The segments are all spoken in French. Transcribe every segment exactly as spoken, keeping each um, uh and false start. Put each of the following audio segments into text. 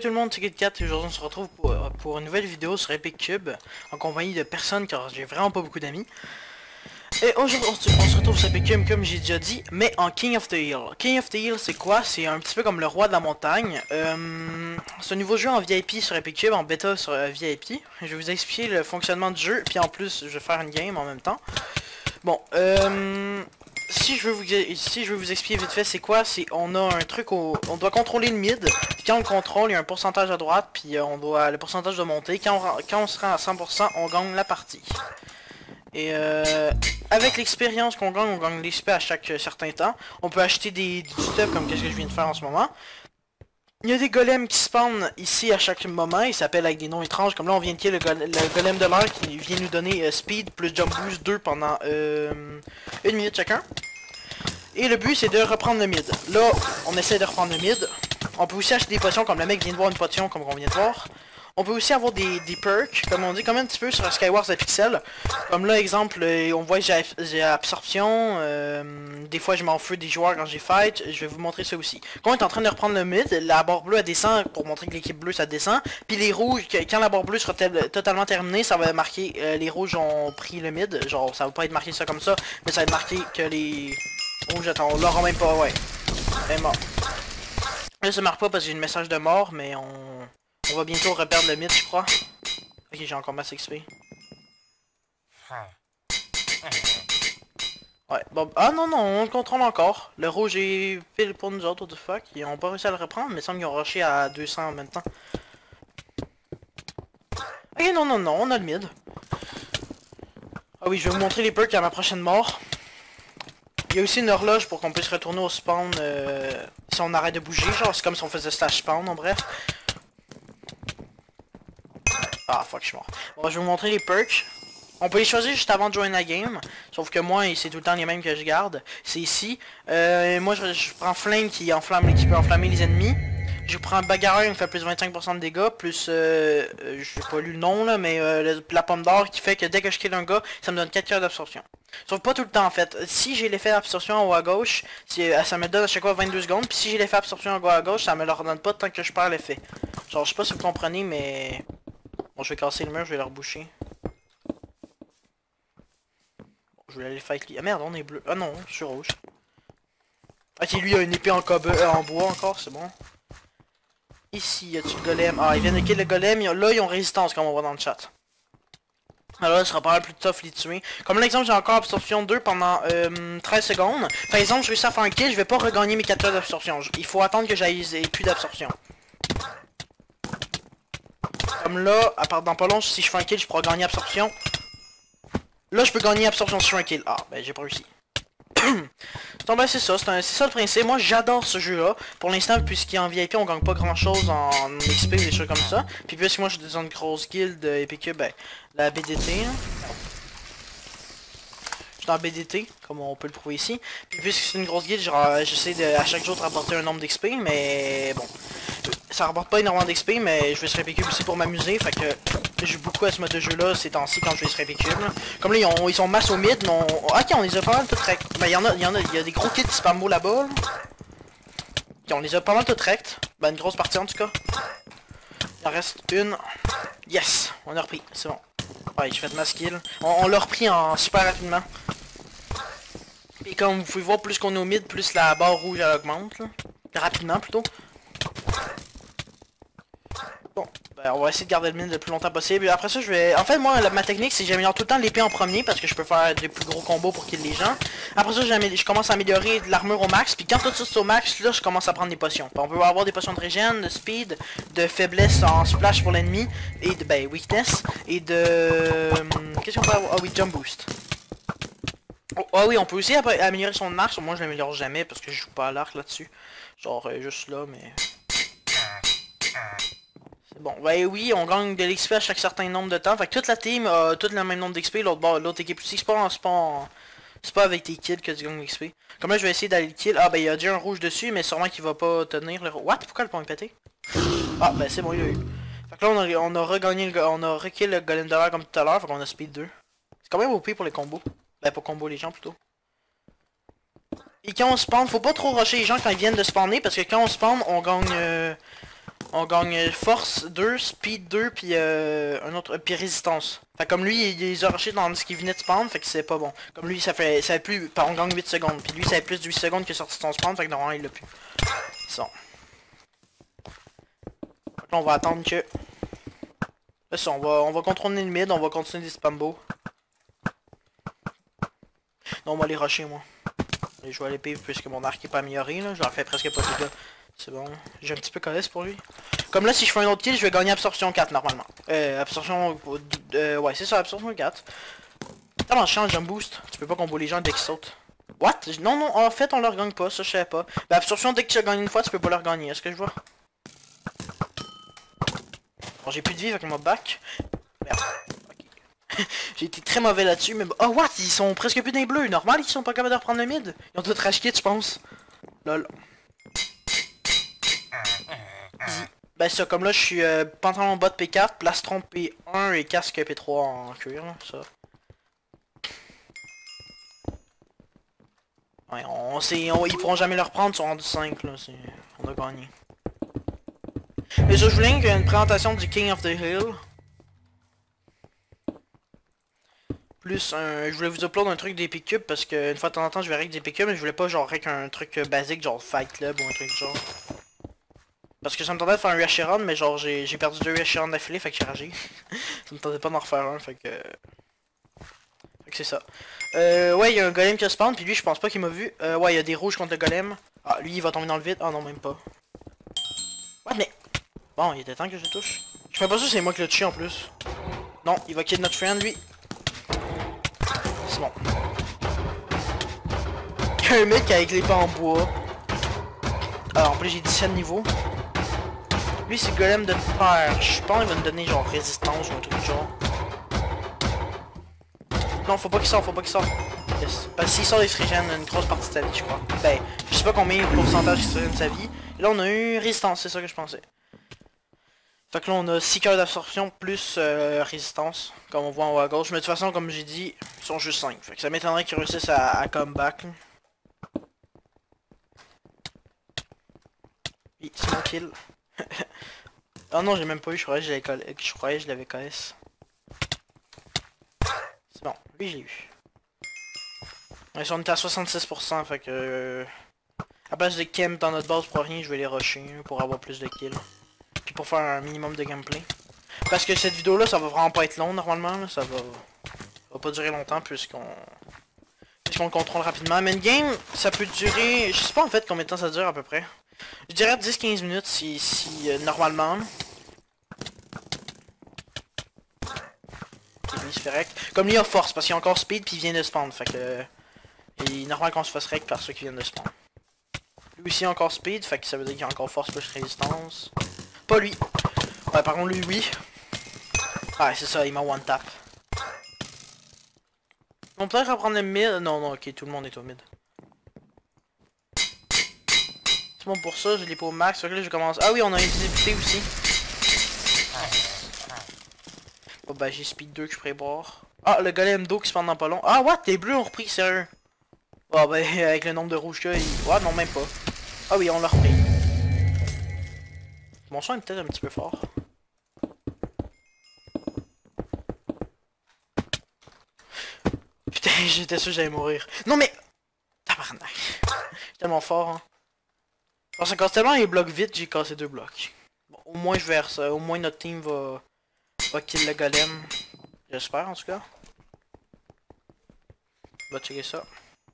tout le monde, c'est KitKat et aujourd'hui on se retrouve pour, pour une nouvelle vidéo sur Epic Cube en compagnie de personnes car j'ai vraiment pas beaucoup d'amis. Et aujourd'hui on se retrouve sur Epic Cube comme j'ai déjà dit, mais en King of the Hill. King of the Hill c'est quoi? C'est un petit peu comme le roi de la montagne. Euh, c'est un nouveau jeu en V I P sur Epic Cube, en bêta sur euh, V I P. Je vais vous expliquer le fonctionnement du jeu, puis en plus je vais faire une game en même temps. Bon, euh... Si je veux vous si je veux vous expliquer vite fait c'est quoi, c'est on a un truc où on doit contrôler le mid, puis quand on le contrôle il y a un pourcentage à droite, puis on doit le pourcentage doit monter, quand on, quand on se rend à cent pour cent on gagne la partie. Et euh, avec l'expérience qu'on gagne, on gagne l'X P à chaque euh, certain temps, on peut acheter des, du stuff comme qu'est-ce que je viens de faire en ce moment. Il y a des golems qui spawnent ici à chaque moment, ils s'appellent avec des noms étranges, comme là on vient de kill le, go le golem de l'air qui vient nous donner euh, speed plus jump boost deux pendant euh, une minute chacun. Et le but c'est de reprendre le mid. Là on essaie de reprendre le mid. On peut aussi acheter des potions comme le mec vient de voir une potion comme on vient de voir. On peut aussi avoir des, des perks, comme on dit, comme un petit peu sur Skywars de Pixel. Comme là, exemple, on voit que j'ai absorption. Euh, des fois, je m'en fous des joueurs quand j'ai fight. Je vais vous montrer ça aussi. Quand on est en train de reprendre le mid, la barre bleue, elle descend pour montrer que l'équipe bleue, ça descend. Puis les rouges, quand la barre bleue sera totalement terminée, ça va marquer euh, les rouges ont pris le mid. Genre, ça va pas être marqué ça comme ça, mais ça va être marqué que les rouges, attends, on l'aura même pas, ouais. Elle est morte. Là, ça marque pas parce que j'ai une message de mort, mais on... On va bientôt reperdre le mid, je crois. Ok, j'ai encore masse X P. Ouais, bon... Ah non, non, on le contrôle encore. Le rouge est pile pour nous autres, what the fuck. Ils ont pas réussi à le reprendre, mais il semble qu'ils ont rushé à deux cents en même temps. Ok, non, non, non, on a le mid. Ah oui, je vais vous montrer les perks à ma prochaine mort. Il y a aussi une horloge pour qu'on puisse retourner au spawn euh, si on arrête de bouger. Genre, c'est comme si on faisait slash spawn, en bref. Ah fuck, je suis mort. Bon, je vais vous montrer les perks. On peut les choisir juste avant de join la game. Sauf que moi, c'est tout le temps les mêmes que je garde. C'est ici. Euh, moi, je, je prends Flame qui enflamme, qui peut enflammer les ennemis. Je prends Bagarreur qui me fait plus vingt-cinq pour cent de dégâts. Plus, euh, euh, je n'ai pas lu le nom là, mais euh, le, la pomme d'or qui fait que dès que je kill un gars, ça me donne quatre cœurs d'absorption. Sauf pas tout le temps en fait. Si j'ai l'effet d'absorption en haut à gauche, ça me donne à chaque fois vingt-deux secondes. Puis si j'ai l'effet d'absorption en haut à gauche, ça me le redonne pas tant que je perds l'effet. Genre, je sais pas si vous comprenez, mais... Bon, je vais casser le mur, je vais le reboucher. Bon, je vais aller fight lui. Ah merde, on est bleu. Ah non, je suis rouge. Ok, lui il a une épée en, euh, en bois encore, c'est bon. Ici, y a-tu le golem? Ah, ils viennent de kill le golem. Là, ils ont résistance, comme on voit dans le chat. Alors là, ce sera pas mal plus tough les tuer. Comme l'exemple, j'ai encore absorption deux pendant euh, treize secondes. Par exemple, je réussis à faire un kill, je vais pas regagner mes quatre heures d'absorption. Il faut attendre que j'aille plus d'absorption. Comme là, à part dans pas long, si je fais un kill, je pourrais gagner absorption. Là, je peux gagner absorption si je fais un kill. Ah, ben j'ai pas réussi. Donc ben c'est ça, c'est ça le principe. Moi j'adore ce jeu là. Pour l'instant, puisqu'il est en V I P, on gagne pas grand chose en X P ou des choses comme ça. Puis puisque moi je suis dans une grosse guilde Epic Cube, ben la B D T. Hein. Je suis dans B D T, comme on peut le prouver ici. Puis puisque c'est une grosse guilde, j'essaie de à chaque jour de rapporter un nombre d'X P, mais bon. Ça rapporte pas énormément d'X P, mais je vais sur Epic Cube aussi pour m'amuser, fait que je joue beaucoup à ce mode de jeu là ces temps-ci quand je vais sur Epic Cube. Comme là ils, ont, ils sont masse au mid, mais on... ok on les a pas mal tout rect. Ben il y en a, il y en a, il y a des gros kits qui spam là-bas. Là. Okay, on les a pas mal tout rect. Ben une grosse partie en tout cas. Il en reste une. Yes, on a repris, c'est bon. Ouais, je fais de mass kill. On, on l'a repris en super rapidement. Et comme vous pouvez voir, plus qu'on est au mid, plus la barre rouge elle augmente. Là. Rapidement plutôt. Bon, ben on va essayer de garder le mid le plus longtemps possible. Après ça, je vais... En fait, moi, la, ma technique, c'est que j'améliore tout le temps l'épée en premier parce que je peux faire des plus gros combos pour kill les gens. Après ça, je commence à améliorer l'armure au max. Puis quand tout ça c'est au max, là, je commence à prendre des potions. Puis on peut avoir des potions de régène, de speed, de faiblesse en splash pour l'ennemi, et de, ben, weakness, et de... Qu'est-ce qu'on peut avoir? Ah oui, jump boost. Oh, ah oui, on peut aussi améliorer son arc. Moi, je l'améliore jamais parce que je joue pas à l'arc là-dessus. Genre, euh, juste là, mais... Bon, ben oui, on gagne de l'X P à chaque certain nombre de temps. Fait que toute la team a tout le même nombre d'X P, l'autre l'autre équipe aussi. C'est pas, pas, pas avec tes kills que tu gagnes l'X P. Comme là, je vais essayer d'aller le kill. Ah, ben il y a déjà un rouge dessus, mais sûrement qu'il va pas tenir le... What? Pourquoi le point est pété? Ah, ben c'est bon, il a eu. Fait que là, on a, on a regagné le... On a rekill le golem de l'air comme tout à l'heure, fait qu'on a speed deux. C'est quand même O P pour les combos. Ben, pour combo les gens, plutôt. Et quand on spawn, faut pas trop rusher les gens quand ils viennent de spawner, parce que quand on spawn, on gagne... Euh... On gagne force deux, speed deux, puis euh, un autre, euh, puis résistance. Fait comme lui, il les a rushés dans ce qui venait de spawn, fait que c'est pas bon. Comme lui, ça fait, ça fait plus, on gagne huit secondes, puis lui, ça fait plus de huit secondes que sorti de son spawn, fait que normalement, il l'a plus. Ça. Là, on va attendre que... Là, ça, on va, on va contrôler le mid, on va continuer des spambos. Non, on va les rusher, moi. Et je vais à l'épée puisque mon arc est pas amélioré, là. Je leur fais presque pas de dégâts. C'est bon. J'ai un petit peu collesse pour lui. Comme là, si je fais un autre kill, je vais gagner absorption quatre normalement. Euh, absorption... Euh, ouais, c'est ça, absorption quatre. Tellement chiant, jump boost. Tu peux pas combo les gens dès qu'ils sautent. What? Non, non, en fait, on leur gagne pas. Ça, je savais pas. Ben, absorption, dès que tu as gagné une fois, tu peux pas leur gagner. Est-ce que je vois? Bon, j'ai plus de vie, avec mon back. Merde. Okay. J'ai été très mauvais là-dessus, mais... Oh, what? Ils sont presque plus des bleus. Normal, ils sont pas capables de reprendre le mid. Ils ont tout rage kit, je pense. Lol. Ben ça, comme là je suis euh, pantalon bot P quatre, plastron P un et casque P trois en cuir, là, ça. Ouais, on sait, on, ils pourront jamais le reprendre, ils sont rendus cinq, là, on a gagné. Mais ça, je voulais une présentation du King of the Hill. Plus, un, je voulais vous upload un truc d'Epic Cube, parce que une fois de temps en temps je verrai que d'Epic Cube, mais je voulais pas genre avec un truc basique, genre Fight Club ou un truc genre. Parce que ça me tentait de faire un Reshiron, mais genre j'ai perdu deux Reshiron d'affilée, fait que j'ai ragé. Ça me tentait pas d'en refaire un, fait que... Fait que c'est ça. Euh, ouais, il y a un golem qui a spawn, puis lui je pense pas qu'il m'a vu. Euh, ouais, il y a des rouges contre le golem. Ah, lui il va tomber dans le vide. Ah non, même pas. What, mais... Bon, il était temps que je le touche. Je suis pas sûr que c'est moi qui l'ai tué en plus. Non, il va kill notre friend, lui. C'est bon. Il y a un mec avec les pas en bois. Alors, en plus j'ai dix-sept niveaux. Lui c'est golem de terre. Je pense qu'il va me donner genre résistance ou un truc genre. Non, faut pas qu'il sorte, faut pas qu'il sorte. Yes. Parce que s'il sort, il se régène une grosse partie de sa vie, je crois. Ben, je sais pas combien de pourcentage il se régène de sa vie. Et là on a eu résistance, c'est ça que je pensais. Fait que là on a six cœurs d'absorption plus euh, résistance, comme on voit en haut à gauche. Mais de toute façon, comme j'ai dit, ils sont juste cinq. Fait que ça m'étonnerait qu'ils réussissent à, à comeback. Oui, c'est mon kill. Oh non, j'ai même pas eu, je croyais que je l'avais K S. C'est bon, lui j'ai eu. Ouais, on était à soixante-six pour cent, fait que... Euh, à base de camp dans notre base pour rien, je vais les rusher pour avoir plus de kills. Puis pour faire un minimum de gameplay. Parce que cette vidéo là, ça va vraiment pas être long normalement, là. Ça va... ça va pas durer longtemps puisqu'on... Puisqu'on le contrôle rapidement. Mais une game, ça peut durer... Je sais pas en fait combien de temps ça dure à peu près. Je dirais dix à quinze minutes si, si euh, normalement. Lui c'est correct. Comme lui il a force parce qu'il a encore speed puis il vient de spawn. Fait que... Il est normal qu'on se fasse rec par ceux qui viennent de spawn. Lui aussi il a encore speed, fait que ça veut dire qu'il a encore force plus résistance. Pas lui. Ouais, par contre lui oui. Ouais c'est ça, il m'a one tap. On peut peut-être reprendre le mid. Non non ok, tout le monde est au mid. C'est bon pour ça, je l'ai pas au max. Fait que là je commence. Ah oui, on a invisibilité aussi. Bon bah j'ai speed deux que je pourrais boire. Ah le golem d'eau qui se pendant pas long. Ah what, les bleus ont repris, sérieux. Ah bah avec le nombre de rouges qu'il y a, il... Ouais non même pas. Ah oui on l'a repris. Mon son est peut-être un petit peu fort. Putain j'étais sûr que j'allais mourir. Non mais... Tabarnak. Tellement fort hein. Parce que quand tellement il bloque vite, j'ai cassé deux blocs. Bon, au moins je verse ça. Au moins notre team va... va kill le golem. J'espère en tout cas. On va checker ça.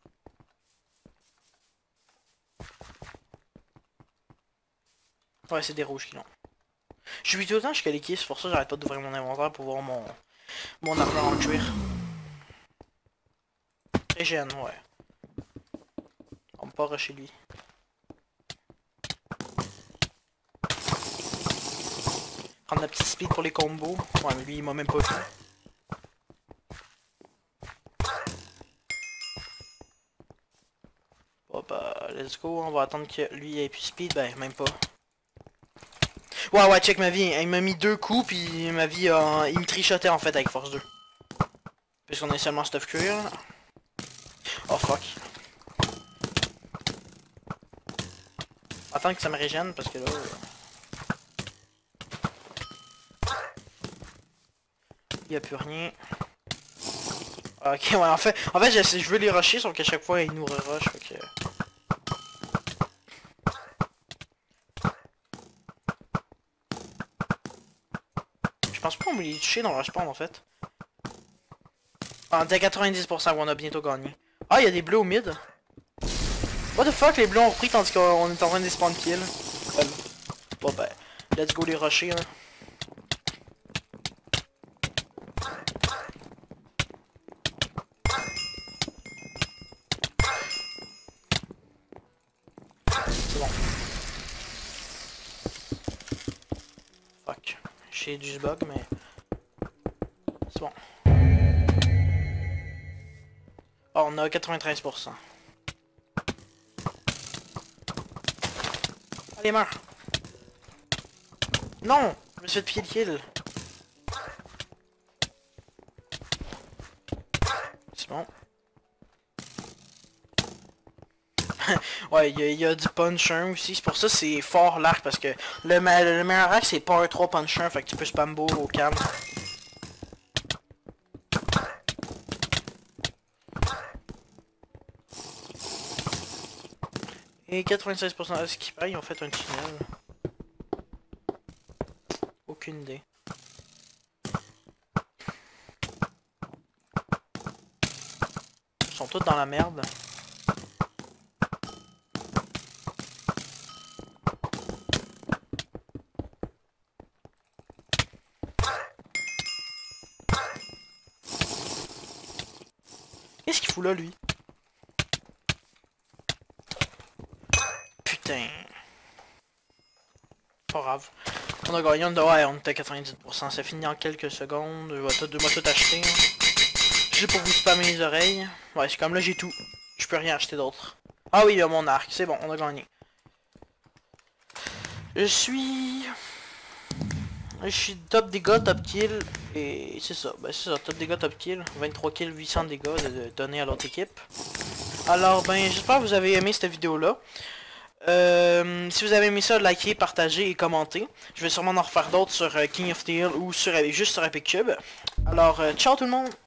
Ouais, c'est des rouges qui l'ont. Je suis tout le temps jusqu'à l'équipe, c'est pour ça que j'arrête pas d'ouvrir mon inventaire pour voir mon mon armure en cuir. Régène, ouais. On peut pas rusher lui. Prendre la petite speed pour les combos. Ouais, mais lui il m'a même pas vu. Bon bah, let's go, on va attendre que lui ait plus speed, ben même pas. Ouais ouais, check ma vie, il m'a mis deux coups puis ma vie, euh, il me trichotait en fait avec force deux. Puisqu'on est seulement stuff cuir. Oh fuck. Attends que ça me régène parce que là... Il n'y a plus rien. Ok, ouais, en fait, en fait je, je veux les rusher, sauf qu'à chaque fois, ils nous rushent, fait que... Je pense pas qu'on va les toucher dans le rush spawn, en fait. Ah, on était à quatre-vingt-dix pour cent, on a bientôt gagné. Ah, il y a des bleus au mid. What the fuck, les bleus ont repris tandis qu'on est en train de les spawn kill. Bon ben, let's go les rusher, hein. C'est bon. Fuck. J'ai du bug, mais... C'est bon. Oh, on a quatre-vingt-treize pour cent. Allez, meurs. Non! Je me suis fait pied de kill. C'est bon. Ouais, il y, y a du punch un aussi. C'est pour ça que c'est fort l'arc parce que le, me le meilleur arc c'est pas un trois punch un, fait que tu peux spam beau au calme. Et quatre-vingt-seize pour cent de ce qui paye, ils ont fait un tunnel. Aucune idée. Ils sont tous dans la merde. Qu'est-ce qu'il fout là, lui? Putain. Pas grave. On a gagné, on a... ouais, on était à quatre-vingt-dix pour cent. Ça finit en quelques secondes. Je vais tout, de moi tout acheter. Juste pour vous spammer les oreilles. Ouais, c'est comme là, j'ai tout. Je peux rien acheter d'autre. Ah oui, il y a mon arc. C'est bon, on a gagné. Je suis... Je suis top dégâts, top kill. Et c'est ça. Ben c'est ça, top dégâts, top kill. vingt-trois kills, huit cents dégâts de, de donner à l'autre équipe. Alors, ben, j'espère que vous avez aimé cette vidéo-là. Euh, si vous avez aimé ça, likez, partagez et commentez. Je vais sûrement en refaire d'autres sur euh, King of the Hill ou sur, juste sur Epic Cube. Alors, euh, ciao tout le monde!